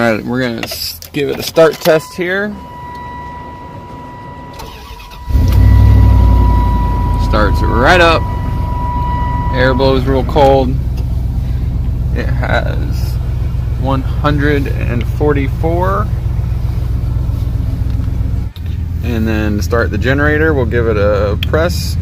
Alright, we're going to give it a start test here. Starts right up. Air blows real cold. It has 144. And then to start the generator, we'll give it a press.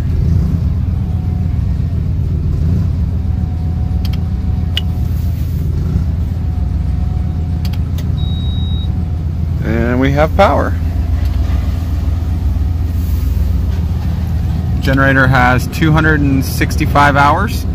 And we have power. Generator has 265 hours.